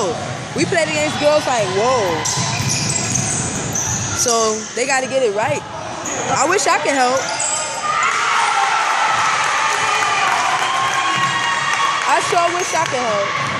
whoa. We played against girls like, whoa. So they got to get it right. I wish I could help. I sure wish I could help.